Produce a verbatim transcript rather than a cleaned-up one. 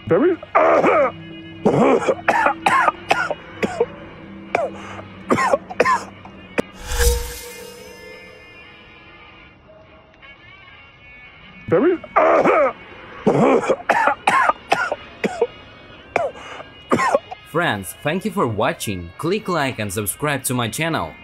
Very. Very. Friends, thank you for watching. Click like and subscribe to my channel.